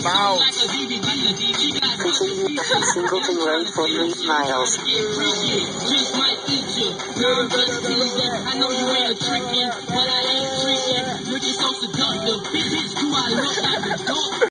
Wow. Continue every single thing right for 3 miles. I know you ain't a trickin', but I ain't trickin'. Looking so seductive, bitch, do I look like a dog?